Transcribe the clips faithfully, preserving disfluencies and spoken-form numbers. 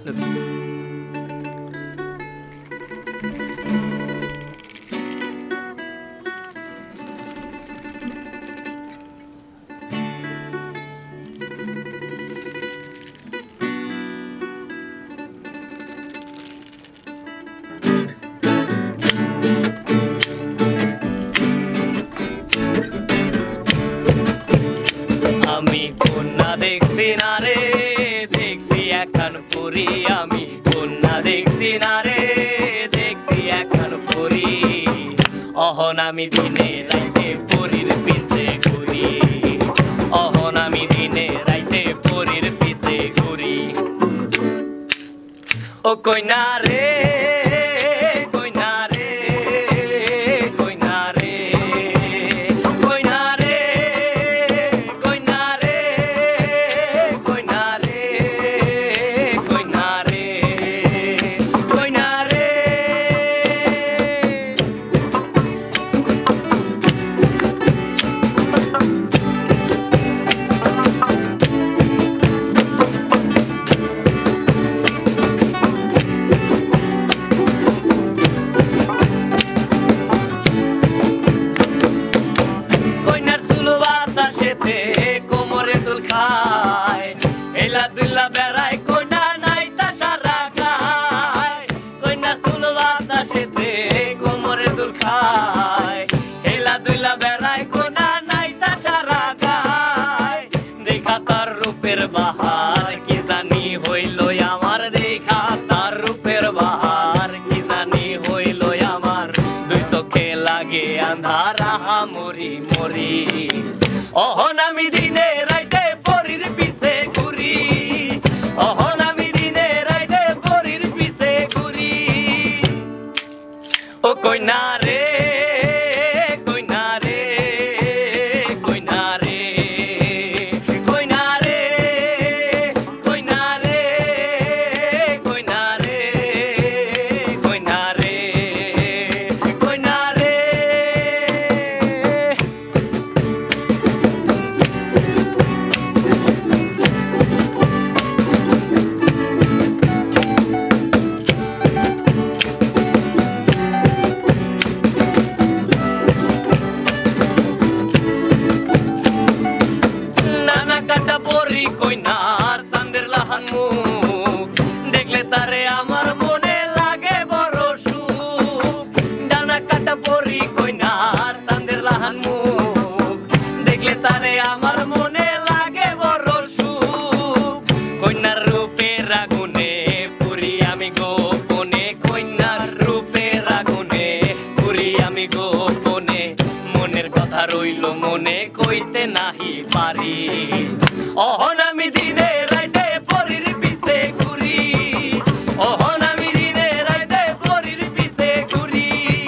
আমি কন্যা দেখছি না রে, দেখছি একখান পরী। আমি কন্যা দেখছি না রে, দেখছি একখান পরী। অহন আমি দিনে রাইতে পরীর পিছে ঘুরি, অহন আমি দিনে রাইতে পরীর পিছে ঘুরি। ও কইনা রে, কইনা রে, কইনা রে, কইনা রে, কইনা রে, কইনা রে, কইনা রে, কইনা রে। কোমরে দুল খায়, এলা দুল্লা বেড়ায়, কইনা নাইসা সারা গায়। কইনা চুল বাতাসেতে কোমরে দুল খায়, এলা দুল্লা বেড়ায়, কইনা নাইসা সারা গায়। দেখা তার রূপের বাহার কি জানি হইল আমার, দেখা তার রূপের বাহার কি জানি হইল আমার। দুই চোখে লাগে আন্ধারা মরি মরি। অহন আমি দিনে রাইতে পরীর পিছে ঘুরি, অহন আমি দিনে রাইতে পরীর পিছে ঘুরি। ও কইনা রে, কইনা রে, কইনা রে, কইনা রে, কইনা রে, কইনা রে, কইনা রে, কইনা রে। কাটা পরি কইনার চাঁদের লাহান মুখ, দেখলে তারে আমার মনে লাগে বড় সুখ। ডানা কাটা পরি কইনার চাঁদের লাহান মুখ, দেখলে তারে আমার মনে লাগে বড় সুখ। কইনার রূপের আগুনে পুরি আমি গোপনে, কইনার রূপের আগুনে পুরি আমি গোপনে। মনের কথা রইল মনে কইতে নাহি পারি, অহন আমি দিনে রাইতে পরীর পিছে ঘুরি, অহন আমি দিনে রাইতে পরীর পিছে ঘুরি।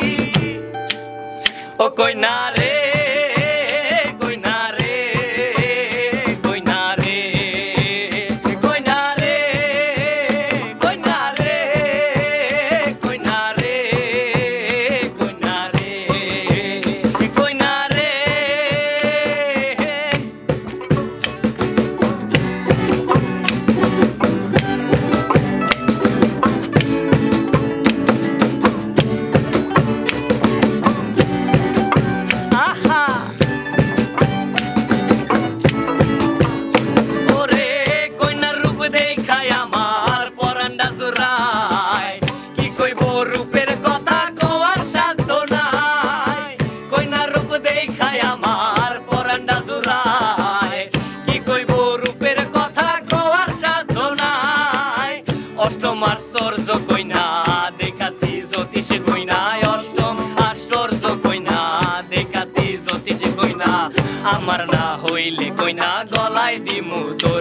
ও কইনা রে, কইনা রে, কইনা রে, কইনা রে, কইনা রে, কইনা রে, কইনা রে, কইনা রে। রূপের কথা কোয়ার সাধ্য নাই, কইনা রূপ দেখায় আমার পরান্ডা জুড়ায়। কি কইব রূপের কথা কোয়ার সাধ্য নাই। অষ্টম আশ্চর্য কইনা দেখাছি জ্যোতিষ কইনা, অষ্টম আশ্চর্য কইনা দেখাছি জ্যোতিষ কইনা। আমার না হইলে কইনা গলায় দিমু।